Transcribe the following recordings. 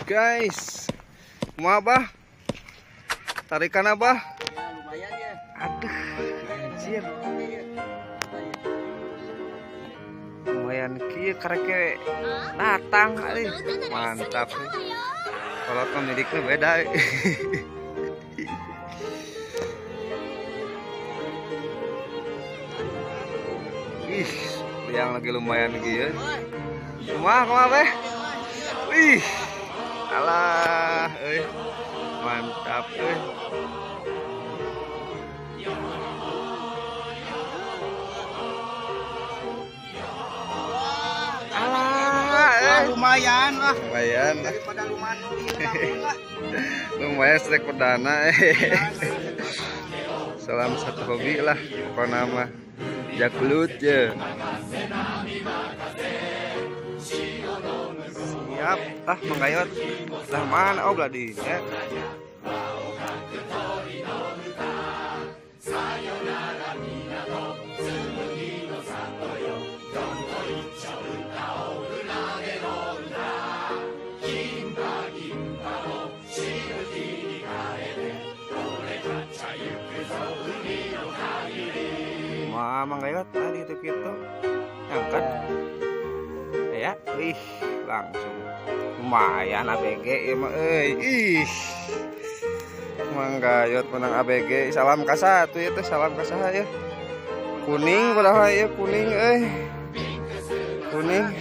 guys, mau abah? Tarikan abah? Ya, lumayan ya. Aduh, anjir. Lumayan kieu kareke datang euy. Mantap nih. Kalau pemiliknya beda. Ih, yang lagi lumayan kieu. Kumaha beh? Wih. Alah, mantap Lumayan lah. Lumayan lah. Daripada lumayan Lumayan strike perdana. Salam satu hobi lah. Apa nama? Jaklut ya. Siap, menggayot. Lah mana? Oh gladi ya. Manggayot tadi gitu angkat ya, ih langsung lumayan ABG ya mah ih manggayot menang ABG. Salam ka satu ya teh, salam ka saha ya, kuning kumaha ya, kuning kuning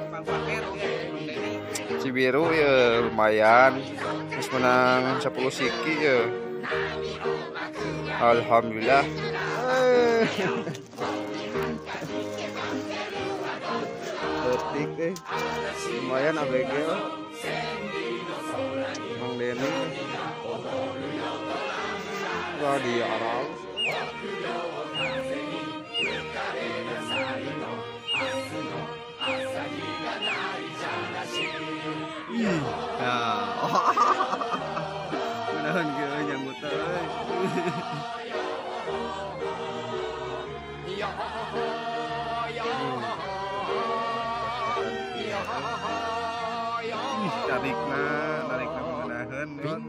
Cibiru ya lumayan, terus menang 10 siki ya, alhamdulillah. Detik lumayan ABG Mang Denny di Arab. Menahan kieu nyambut euy. Tarikna menahan non.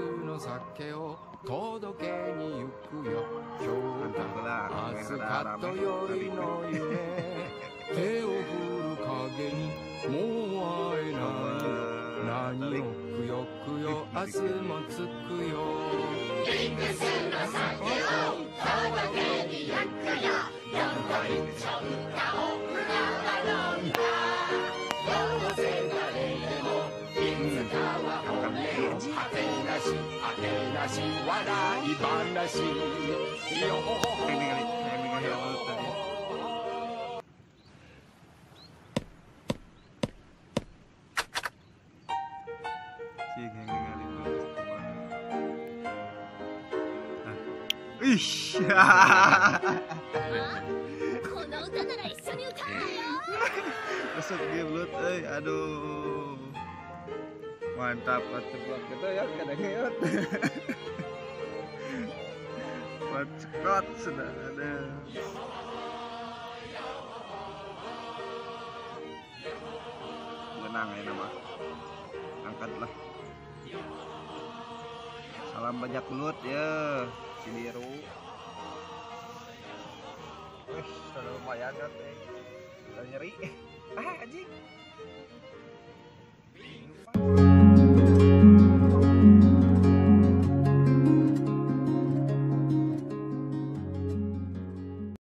Masuk geblot aduh. Mantap atuh kita ya kadang-kadang. Buat Scott sudah ada. Menang ya nama. Angkatlah. Salam banyak lut ya, Cibiru. Wih, sudah lumayan kan. Udah nyeri. Anjing.